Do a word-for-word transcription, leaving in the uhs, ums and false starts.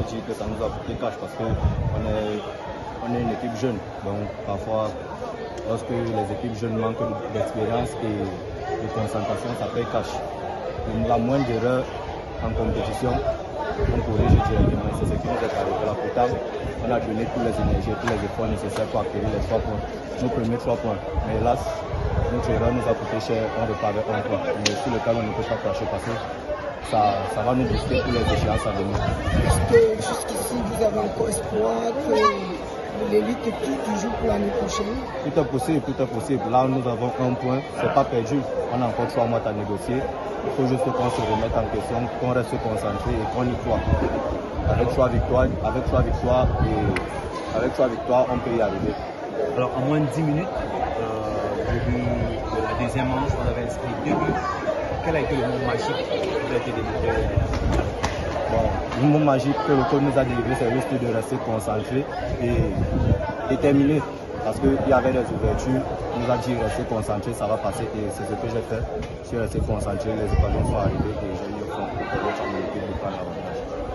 dire que ça nous a coûté cash parce qu'on est, on est une équipe jeune. Donc parfois, lorsque les équipes jeunes manquent d'expérience et de concentration, ça paye cash. La moindre erreur en compétition, on corrige directement. C'est ce qui nous est arrivé là. Pourtant, on a donné toutes les énergies, tous les efforts nécessaires pour acquérir les trois points, nos premiers trois points. Mais hélas, notre erreur nous a coûté cher, on repart avec un point. Mais sur lequel on ne peut pas cracher parce que ça, ça va nous booster pour les échéances à venir. Est-ce que jusqu'ici, vous avez encore espoir que l'élite quitte toujours pour l'année prochaine? Tout est possible, tout est possible. Là, nous avons un point, c'est pas perdu. On a encore trois mois à négocier. Il faut juste qu'on se remette en question, qu'on reste concentré et qu'on y croit. Avec trois victoires, avec trois victoires et avec trois victoires, on peut y arriver. Alors, en moins de dix minutes, euh, début de la deuxième manche, on avait inscrit deux buts. Quel a été le mot magique qui a été délivré? Bon, le mot magique que le coach nous a délivré, c'est juste de rester concentré et déterminé. Parce qu'il y avait des ouvertures, il nous a dit rester concentré, ça va passer et c'est ce que j'ai fait. Je suis resté concentré, les occasions sont arrivées et j'ai eu le fond pour que l'autre de prendre l'avantage.